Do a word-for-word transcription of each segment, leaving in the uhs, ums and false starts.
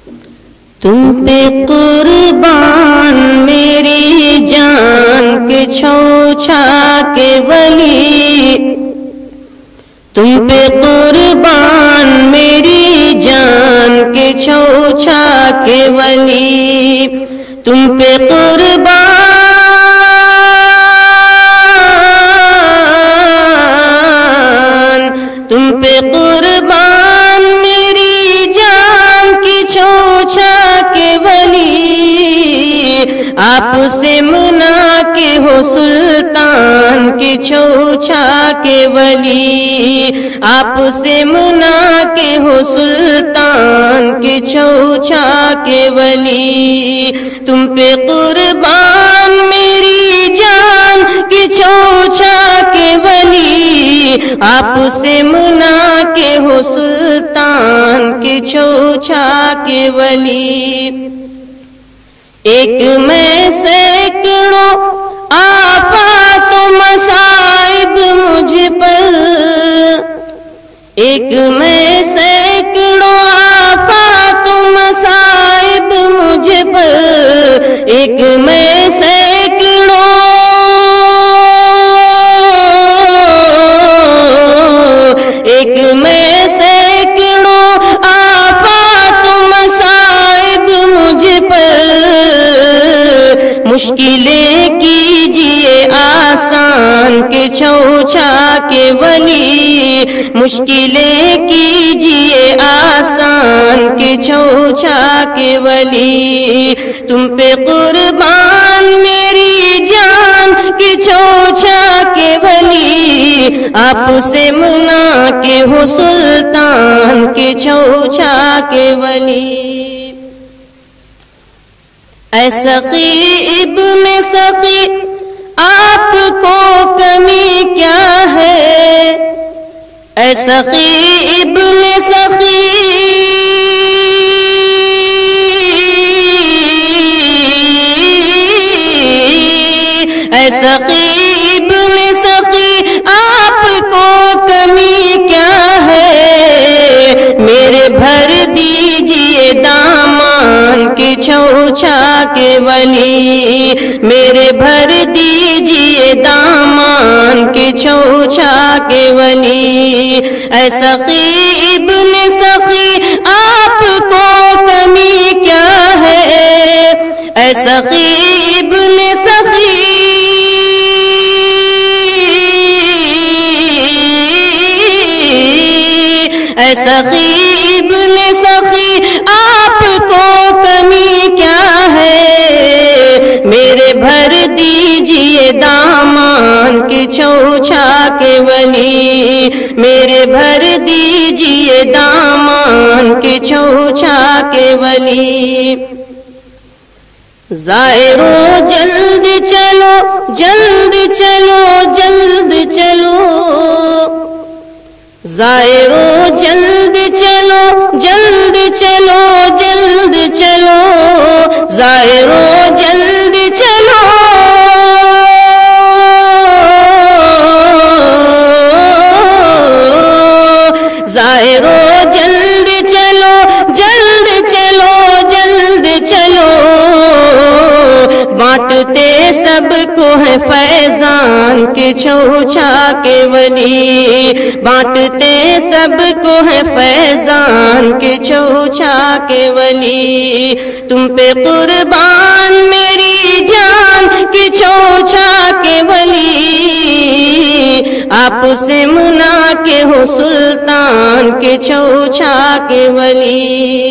تم پہ قربان میری جان کے چھوچا کے ولی، تم پہ قربان میری جان کے چھوچا کے ولی، تم پہ قربان تم پہ قربان میری جان کی چھوچا کے ولی، آپ سے منا کے ہو سلطان کی چھوچا کے ولی، آپ سے منا کے ہو سلطان کی چھوچا کے ولی، تم پہ قربان میری جان کی چھوچا کے ولی، آپ سے منا کے ہو سلطان کی چھوچا کے ولی۔ ایک میں سینکڑوں آفات و مصائب مجھ پر، ایک میں سینکڑوں آفات و مصائب مجھ پر، ایک میں سینکڑوں ایک میں سینکڑوں آفات و مصائب مجھ پر، مشکلیں کیجئے آسان کے چھوچا کے ولی، مشکلیں کیجئے آسان کے چھوچا کے ولی، تم پہ قربان میری جان کے چھوچا کے ولی، آپ سے منا کے ہو سلطان کے چھوچا کے ولی۔ اے سخی ابن سخی آپ کو کمی کیا ہے، اے سخی ابن سخی اے سخی ابن سخی آپ کو کمی کیا ہے، میرے بھر دیجئے دامان کے چھوچا کے ولی، میرے بھر دیجئے دامان کے چھوچا کے ولی، اے سخی ابن سخی آپ کو کمی کیا ہے، اے سخی ابن سخی اے سخی ابن سخی آپ کو کمی کیا ہے، میرے بھر دیجئے دامان کے چھوچا کے ولی، میرے بھر دیجئے دامان کے چھوچا کے ولی۔ زائروں جلد چلو جلد چلو جلد چلو، زائروں جلد چلو جلد چلو جلد چلو، زائروں جلد چلو زائروں جلد چلو جلد چلو جلد چلو، بانٹتے سب کو ہے فیضان کے چھوچا کے ولی، بانٹتے سب کو ہے فیضان کے چھوچا کے ولی، تم پہ قربان میری جان کے چھوچا کے ولی، آپ سے منا کے ہو سلطان کے چھوچا کے ولی۔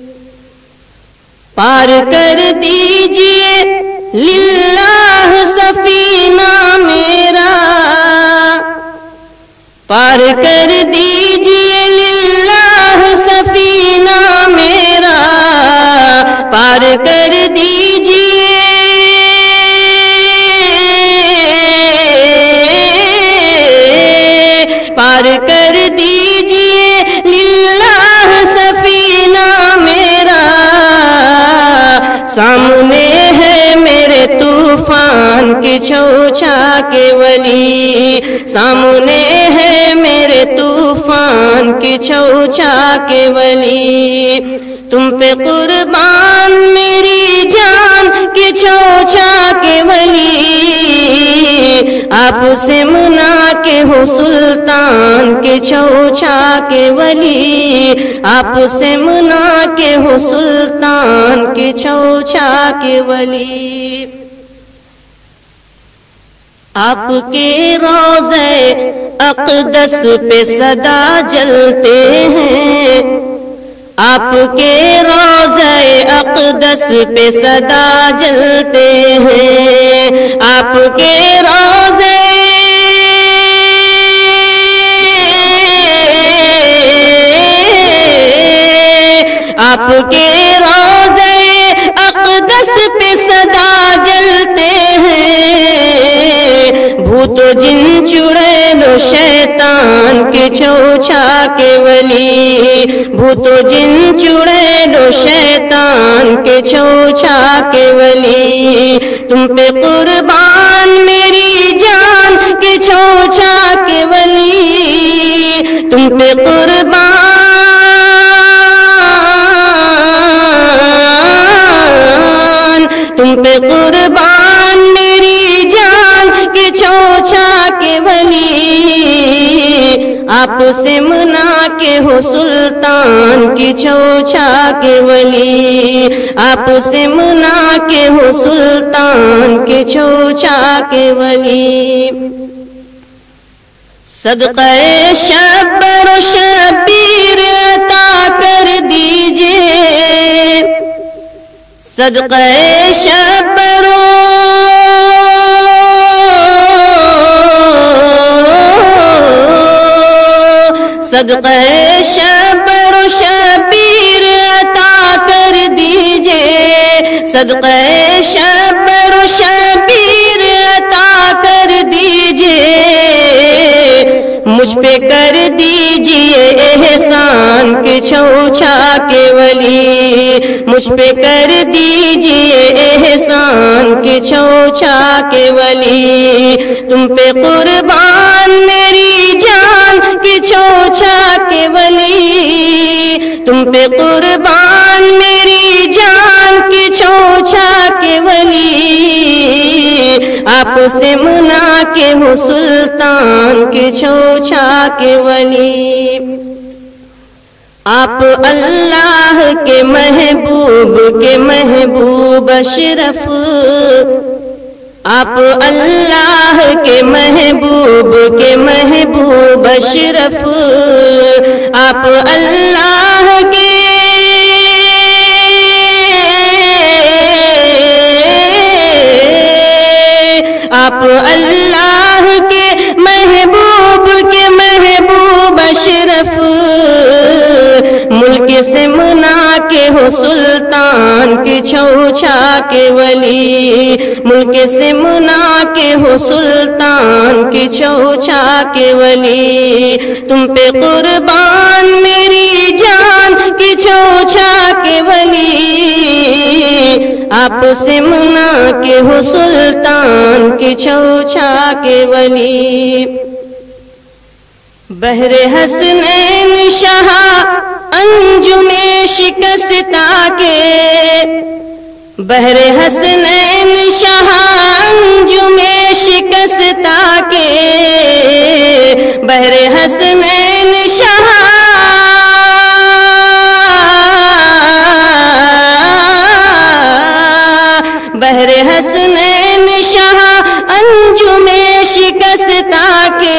پار کر دیجئے للہ سفینہ میرا، پار کر دیجئے للہ سفینہ میرا، پار کر دیجئے پار کر دیجئے للہ سفینہ میرا، سامنے ہے میرے طوفان کے چھوچا کے ولی، سامنے ہے میرے طوفان کے چھوچا کے ولی، تم پہ قربان میری جان کہ چوچا کے ولی آپ سے منا کے ہو سلطان کے چوچا کے ولی آپ سے منا کے ہو سلطان کے چوچا کے ولی آپ کے روضے اقدس پہ صدا جلتے ہیں آپ کے روضے اقدس پہ صدا جلتے ہیں آپ کے روضے آپ کے روضے اقدس پہ صدا جلتے ہیں بھوت و جن چڑیل و شیطان کے چوچا کے ولی بھوت و جن چڑیل و شیطان کے چوچا کے ولی تم پہ قربان میری جان کے چوچا کے ولی تم پہ قربان تم پہ قربان میری جان کے چوچا کے ولی آپ سے منا کے ہو سلطان کی چوچا کے ولی آپ سے منا کے ہو سلطان کے چوچا کے ولی صدقہ شبر و شبیر عطا کر دیجئے صدقہ شبر و صدقہ شبر و شبیر عطا کر دیجئے صدقہ شبر و شبیر عطا کر دیجئے مجھ پہ کر دیجئے احسان کے چوچا کے ولی مجھ پہ کر دیجئے احسان کے چوچا کے ولی تم پہ قربان میری جان کے چوچا کے ولی تم پہ قربان میری جان کے چوچا کے ولی آپ سے منا کے ہو سلطان کے چوچا کے ولی آپ اللہ کے محبوب کے محبوب اشرف آپ اللہ کے محبوب کے محبوب اشرف آپ اللہ کے آپ اللہ کے محبوب کے محبوب اشرف ملک سے منا کے ہو سلطان کے چوچا کے ولی ملک سے منا کے ہو سلطان کے چوچا کے ولی تم پہ قربان میری جان کے چوچا کے ولی آپ سے منا کے ہو سلطان کے چوچا کے ولی بحر حسنین شاہ انجم شکستہ کے بحر حسنین شاہ انجم شکستہ کے بحر حسنین شاہ بحر حسنین شاہ انجم شکستہ کے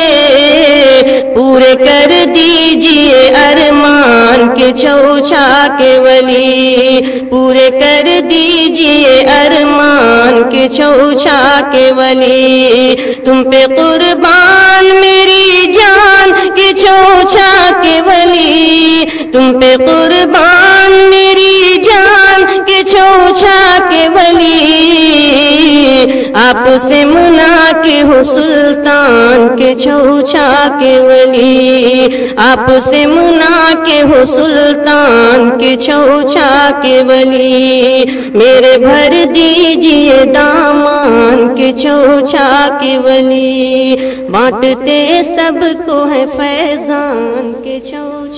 پورے کر دیجئے ارمان کے چوچا کے ولی پورے کر دیجئے ارمان کے چوچا کے ولی تم پہ قربان میری جان کے چوچا کے ولی تم پہ قربان میری جان کے چوچا کے ولی آپ سے منا کے ہو سلطان کے چوچا کے ولی آپ سے منا کے ہو سلطان کے چوچا کے ولی میرے بھر دیجئے دامان کے چوچا کے ولی بانٹتے سب کو ہے فیضان کے چوچا